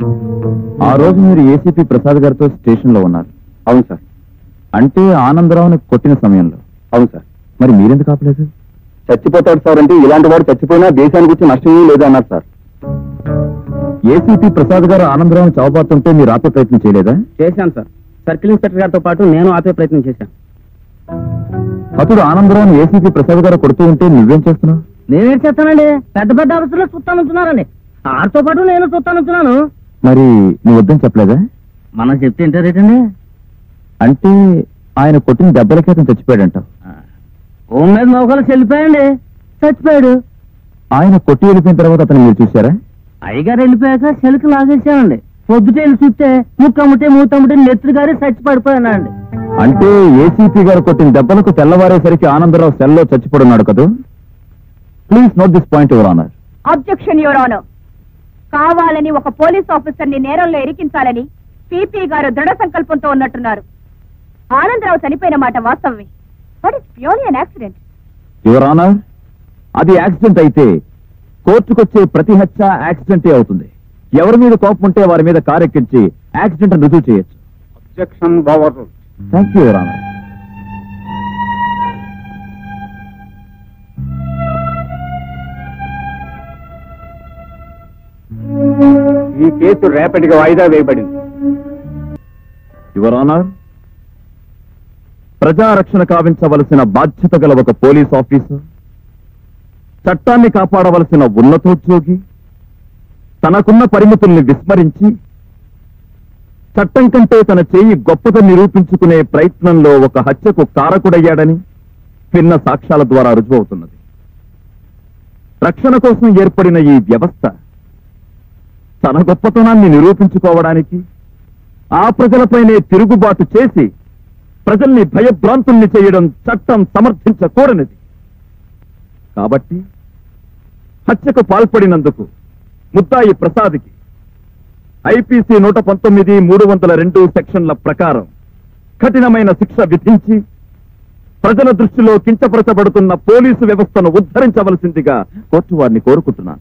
ఆ రోజు మీరు ఏసీపీ ప్రసాద్ గారితో స్టేషన్ లో ఉన్నారు. అవును సార్. అంటే ఆనందరావుని కొట్టిన సమయంలో. అవును సార్. మరి మీరెందుకు ఆపలేదు? చచ్చిపోతాడు సార్ అంటే ఇలాంటి వాడు చచ్చిపోయినా దేశానికి వచ్చి నష్టమే లేదు అన్నారు సార్. ఏసీపీ ప్రసాద్ గారు ఆనందరావుని చావబాతుంటే మీరు ఆపే ప్రయత్నం చేయలేదా? చేశాను సార్. సర్కిల్ ఇన్స్పెక్టర్ గారితో పాటు నేను ఆపే ప్రయత్నం చేశాను. అతడు ఆనందరావుని ఏసీపీ ప్రసాద్ గారు కొడుతూ ఉంటే నువ్వేం చేస్తున్నావు? నేనేం చేస్తానండి, పెద్ద పెద్ద ఆఫీసులో చూస్తానున్నారండి, ఆరితో పాటు నేను చూస్తానున్నాను. మరి నువ్వు వద్దని చెప్పలేదా? మనం చెప్తే ఏంటారేటండి? అంటే ఆయన కొట్టిన దెబ్బలకి అతను చచ్చిపోయాడంటావు. ఓం మీద నౌకలు చెల్లిపోయండి, చచ్చిపోయాడు. ఆయన కొట్టి వెళ్ళిపోయిన తర్వాత అతను మీరు చూశారా? అయ్యగారు వెళ్ళిపోయాక చెలుకు లాగేసామండి. పొద్దుటే వెళ్ళి చూస్తే ముక్కముట్టే మూతముట్టే నెత్తురు గారి చచ్చి పడిపోయానండి. అంటే ఏసీపీ గారు కొట్టిన దెబ్బలకు తెల్లవారేసరికి ఆనందరావు సెల్లో చచ్చిపడున్నాడు కదా? Please note this point your honour. Objection your honour. కావాలని ఒక పోలీస్ ఆఫీసర్ ని నేరంలో ఇరికించాలని పీపీ గారు దృఢ సంకల్పంతో ఉన్నట్టున్నారు. ఆనందరావు చనిపోయిన మాట వాస్తవమే, but it's purely an accident. Your honour, అది యాక్సిడెంట్ అయితే కోర్టుకొచ్చే ప్రతి హత్య యాక్సిడెంటే అవుతుంది. ఎవరి మీద కోపం ఉంటే వారి మీద కారెక్కించి యాక్సిడెంట్ రుజువు చేయొచ్చు. Objection overruled. Thank you your honour. ఈ కేసు రేపటికి వాయిదా వేయబడింది. యువర్ ఆనర్, ప్రజారక్షణ కావించవలసిన బాధ్యత గల ఒక పోలీస్ ఆఫీసర్, చట్టాన్ని కాపాడవలసిన ఉన్నతోద్యోగి తనకున్న పరిమితుల్ని విస్మరించి చట్టం కంటే తన చేయి గొప్పదని నిరూపించుకునే ప్రయత్నంలో ఒక హత్యకు కారకుడయ్యాడని భిన్న సాక్ష్యాల ద్వారా రుజువవుతున్నది. రక్షణ కోసం ఏర్పడిన ఈ వ్యవస్థ తన గొప్పతనాన్ని నిరూపించుకోవడానికి ఆ ప్రజలపైనే తిరుగుబాటు చేసి ప్రజల్ని భయభ్రాంతుల్ని చేయడం చట్టం సమర్థించకూడనిది. కాబట్టి హత్యకు పాల్పడినందుకు ముద్దాయి ప్రసాద్కి ఐపీసీ 119(302) సెక్షన్ల ప్రకారం కఠినమైన శిక్ష విధించి ప్రజల దృష్టిలో కించపరచబడుతున్న పోలీసు వ్యవస్థను ఉద్ధరించవలసిందిగా కోర్టు వారిని కోరుకుంటున్నాను.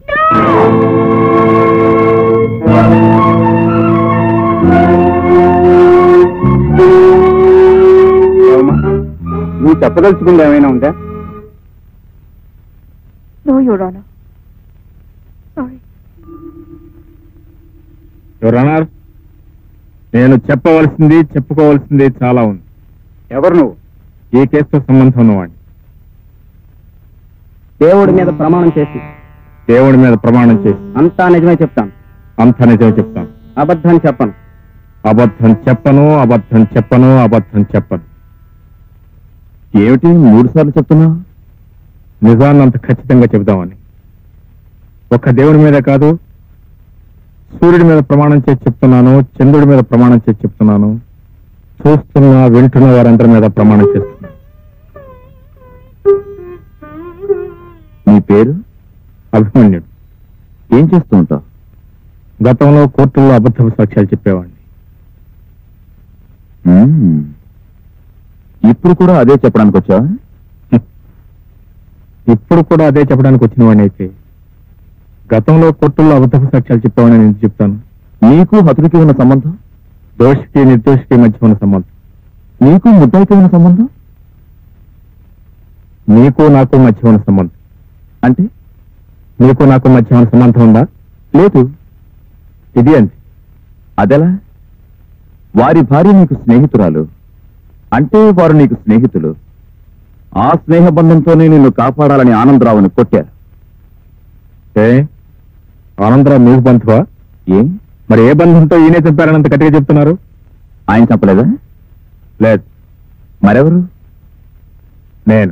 నువ్వు చెప్పదలుచుకుంది ఏమైనా ఉందా? No your honour. Sorry. Your honour, నేను చెప్పవలసింది చెప్పుకోవాల్సింది చాలా ఉంది. ఎవరు నువ్వు? ఈ కేసుతో సంబంధం ఉన్నవాడిని. దేవుడి మీద ప్రమాణం చేసి దేవుడి మీద ప్రమాణం చేసి అంతా నిజమే చెప్తాను, అంత నిజమే చెప్తాను. అబద్ధం చెప్పను. అబద్ధం చెప్పను, అబద్ధం చెప్పను, అబద్ధం చెప్పను. ఏమిటి 3 సార్లు చెప్తున్నావు? నిజాన్ని అంత ఖచ్చితంగా చెబుదామని. ఒక్క దేవుడి మీద కాదు, సూర్యుడి మీద ప్రమాణం చేసి చెప్తున్నాను, చంద్రుడి మీద ప్రమాణం చేసి చెప్తున్నాను, చూస్తున్నా వింటున్న వారందరి మీద ప్రమాణం చేస్తున్నాను. నీ పేరు? అభిమన్యుడు. ఏం చేస్తూ ఉంటావు? గతంలో కోర్టుల్లో అబద్ధపు సాక్ష్యాలు చెప్పేవాడిని. ఇప్పుడు కూడా అదే చెప్పడానికి వచ్చావా? ఇప్పుడు కూడా అదే చెప్పడానికి వచ్చిన వాడిని అయితే గతంలో కోర్టుల్లో అబద్ధపు సాక్ష్యాలు చెప్పేవాడిని నేను చెప్తాను. నీకు హతుడికి ఉన్న సంబంధం? దోషికి నిర్దోషికి మధ్య ఉన్న సంబంధం. నీకు ముద్దాయికి ఉన్న సంబంధం? నీకు నాకు మధ్య ఉన్న సంబంధం. అంటే నీకు నాకు మధ్య ఉన్న సంబంధం ఉందా? లేదు. ఇది అంతే. అదెలా? వారి భార్య నీకు స్నేహితురాలు అంటే వారు నీకు స్నేహితులు. ఆ స్నేహ బంధంతోనే నిన్ను కాపాడాలని ఆనందరావుని కొట్టారు. ఆనందరావు మీకు బంధువా? ఏ మరి ఏ బంధంతో ఈయనే చంపారనంత గట్టిగా చెప్తున్నారు? ఆయన చంపలేదా? లేదు. మరెవరు? నేను.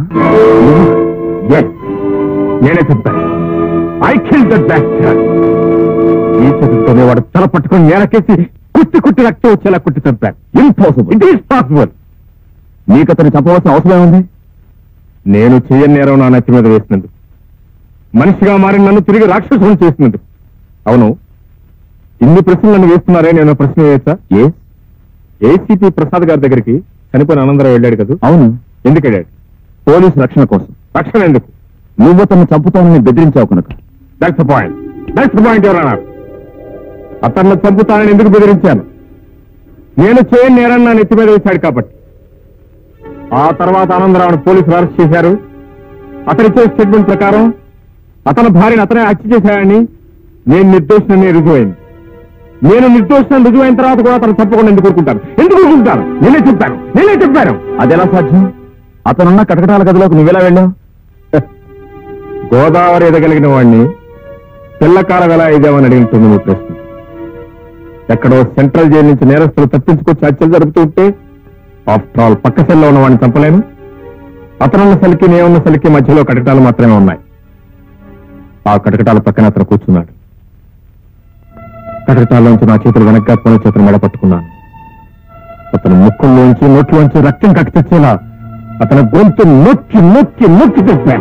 నేనే చంపాను. I kill that bastard. ఈ చేతులతోనే వాడు తల పట్టుకుని నేలకేసి కుట్టి కుట్టి రక్తం వచ్చేలా కుట్టి చంపాను. ఇంపాసిబుల్. It is possible. నీకు అతను చంపవలసిన అవసరం ఉంది? నేను చెయ్యని నేరం నా నెత్తి మీద వేసినందుకు, మనిషిగా మారి నన్ను తిరిగి రాక్షసుని చేసినందుకు. అవును, ఇన్ని ప్రశ్నలు నన్ను వేస్తున్నారే, నేను ప్రశ్న వేయచ్చా? ఏసీపీ ప్రసాద్ గారి దగ్గరికి చనిపోయిన ఆనందరావు వెళ్ళాడు కదా? అవును. ఎందుకు వెళ్ళాడు? పోలీసు రక్షణ కోసం. రక్షణ ఎందుకు? నువ్వు అతను చంపుతానని బెదిరించావు కనుక. That's the point. That's the point your honour. అతన్ని చంపుతానని ఎందుకు బెదిరించాను? నేను చేయని నేరాన్ని నా నెత్తి మీద వేశాడు కాబట్టి. ఆ తర్వాత ఆనందరావును పోలీసులు అరెస్ట్ చేశారు. అతనిచ్చే స్టేట్మెంట్ ప్రకారం అతని భార్యను అతనే హత్య చేశాడని నేను నిర్దోషిని రుజువైంది. నేను నిర్దోషిని రుజువైన తర్వాత కూడా అతను తప్పకుండా ఎందుకు ఊరుకుంటాను? ఎందుకు ఊరుకుంటాను? నేనే చెప్పాను. అదెలా సాధ్యం? అతనున్న కటకటాల గదిలోకి నువ్వెలా వెళ్ళావు? గోదావరి ఎదగలిగిన వాడిని పిల్లకాలం ఎలా ఇదేమని అడిగినట్టుంది మీ ప్రశ్న. ఎక్కడో సెంట్రల్ జైలు నుంచి నేరస్తులు తప్పించుకొచ్చి హత్యలు జరుపుతుంటే ఆఫ్టర్ ఆల్ పక్క సెల్లో ఉన్న వాడిని చంపలేను. అతనున్న సెల్కి నేనున్న సెల్కి మధ్యలో కటకటాలు మాత్రమే ఉన్నాయి. ఆ కటకటాల పక్కన అతను కూర్చున్నాడు. కటకటాల్లోంచి నా చేతులు వెనక్గా కొన చేతులు మెడ పట్టుకున్నాను. అతను ముక్కుల్లోంచి నోట్లోంచి రక్తం కట్టి తెచ్చేలా అతని గొంతు నొక్కి నొక్కి నొక్కి చెప్పాను.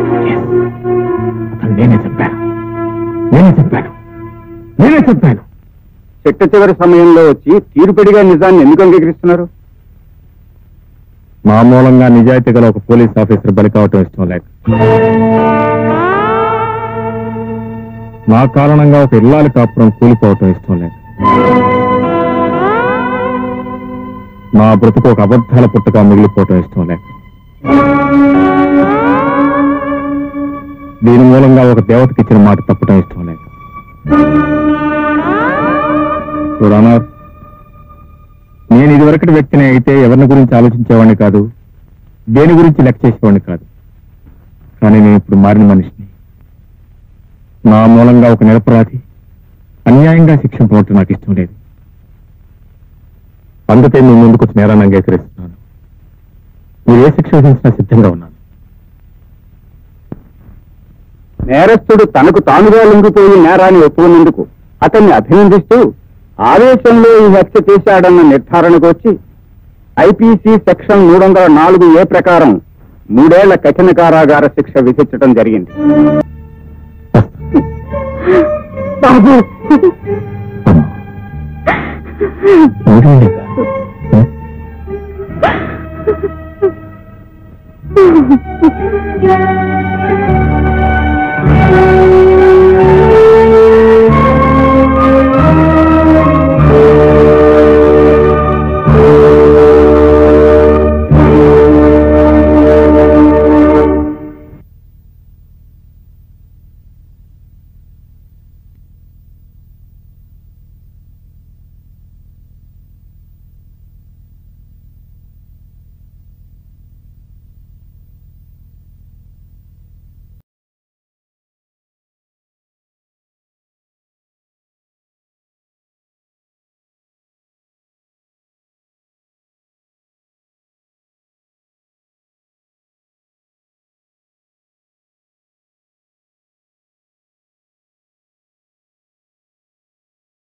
అతను నేనే చెప్పాను. చిట్ట చివరి సమయంలో వచ్చి తీరుపెడిగా నిజాన్ని ఎందుకు అంగీకరిస్తున్నారు? మా మూలంగా నిజాయితీ గల ఒక పోలీస్ ఆఫీసర్ బలి కావటం ఇష్టం లేక, నా కారణంగా ఒక ఇల్లాలి కాపురం కూలిపోవటం ఇష్టం లేక, నా బ్రతుకు ఒక అబద్ధాల పుట్టగా మిగిలిపోవటం ఇష్టం లేక, దీని మూలంగా ఒక దేవతకి ఇచ్చిన మాట తప్పటం ఇష్టం లేక. నేను ఇదివరకటి వ్యక్తిని అయితే ఎవరిని గురించి ఆలోచించేవాడిని కాదు, దేని గురించి లెక్క చేసేవాడిని కాదు. కానీ నేను ఇప్పుడు మారిన మనిషిని. నా మూలంగా ఒక నిరపరాధి అన్యాయంగా శిక్షింపబడటం నాకు ఇష్టం లేదు. అందుకే మీ ముందుకు వచ్చి నేరాన్ని అంగీకరిస్తున్నాను. మీరు ఏ శిక్ష విధించినా సిద్ధంగా ఉన్నాను. నేరస్తుడు తనకు తానుగా లొంగిపోయి నేరాన్ని ఒప్పుకున్నందుకు అతన్ని అభినందిస్తూ ఆవేశంలో ఈ హత్య చేశాడన్న నిర్ధారణకు వచ్చి ఐపీసీ సెక్షన్ 304A ప్రకారం 3 ఏళ్ల కఠిన కారాగార శిక్ష విధించడం జరిగింది. బాబు